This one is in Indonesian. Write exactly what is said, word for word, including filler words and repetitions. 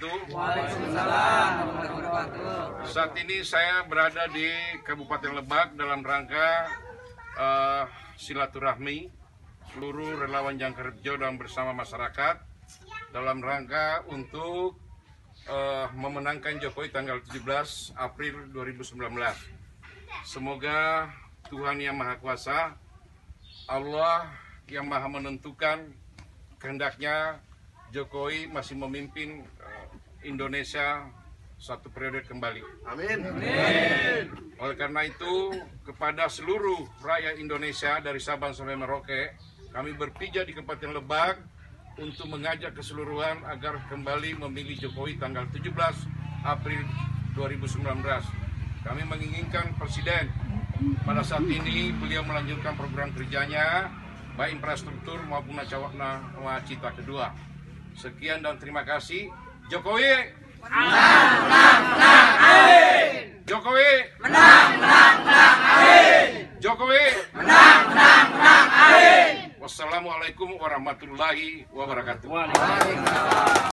wabarakatuh. Waalaikumsalam warahmatullahi wabarakatuh. Saat ini saya berada di Kabupaten Lebak dalam rangka uh, silaturahmi seluruh relawan Jangkar Bejo dan bersama masyarakat dalam rangka untuk uh, memenangkan Jokowi tanggal tujuh belas April dua ribu sembilan belas. Semoga Tuhan Yang Maha Kuasa, Allah yang Maha menentukan, kehendaknya Jokowi masih memimpin uh, Indonesia satu periode kembali. Amin. Amin. Oleh karena itu, kepada seluruh rakyat Indonesia dari Sabang sampai Merauke, kami berpijak di Kabupaten Lebak untuk mengajak keseluruhan agar kembali memilih Jokowi tanggal tujuh belas April dua ribu sembilan belas. Kami menginginkan Presiden pada saat ini beliau melanjutkan program kerjanya, baik infrastruktur maupun nawacita kedua. Sekian dan terima kasih. Jokowi Menang, menang, menang, amin. Jokowi Menang, menang, menang, amin. Jokowi Menang, menang, menang, amin. Wassalamualaikum warahmatullahi wabarakatuh. Waalaikumsalam.